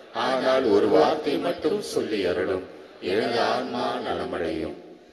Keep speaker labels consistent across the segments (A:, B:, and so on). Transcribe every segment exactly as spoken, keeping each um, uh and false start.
A: ஆனால் ஒரு வார்த்தை மட்டும் சொல்லி அருளும், எனது ஆன்மா நலமடையும்.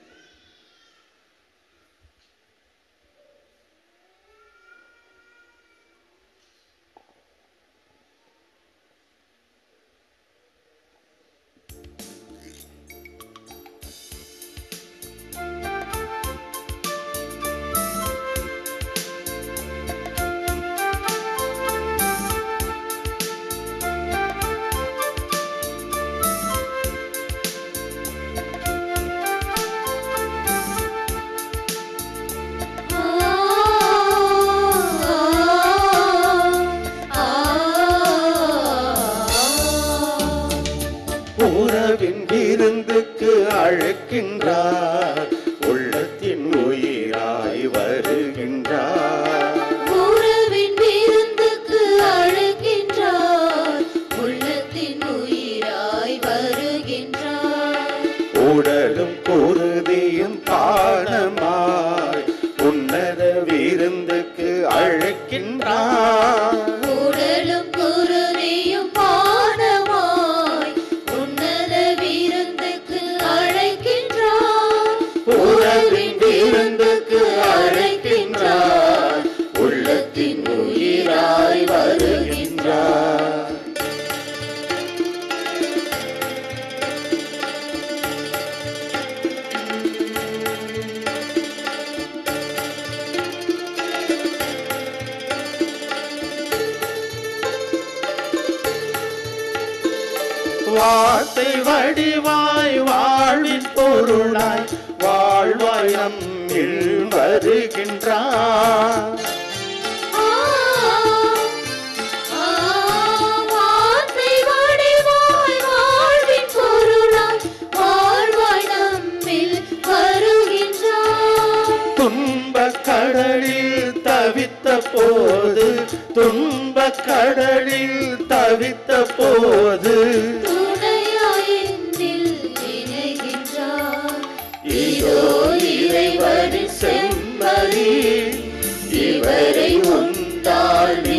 B: உறவின் விருந்துக்கு அழைக்கின்றார், உள்ளத்தின் உயிராய் வருகின்றார்.
C: உறவின் விருந்துக்கு அழைக்கின்றார், உள்ளத்தின் உயிராய் வருகின்றார்.
B: உடலும் குருதியும் பானமாய் உன்னத விருந்துக்கு அழைக்கின்றார்.
C: உடலும் குருதியும் பானமாய் உன்னத விருந்துக்கு அழைக்கின்றார்.
B: உறவின் விருந்துக்கு அழைக்கின்றார், உள்ளத்தின் உயிராய் வருகின்றார். வார்த்தை வடிவாய் வாழ்வின் பொருளாய் வாழ்வாய் நம்மில் வருகின்றார்.
C: ஆ, ஆ, வார்த்தை வடிவாய் வாழ்வின் பொருளாய் வாழ்வாய் நம்மில் வருகின்றார்.
B: துன்பக் கடலில் தவித்த போது துன்பக் கடலில் தவித்த போது
C: துணையாய் என்னில் இணைகின்றார்.
B: இதோ இறைவனின் செம்மறி, இவரை உண்டால்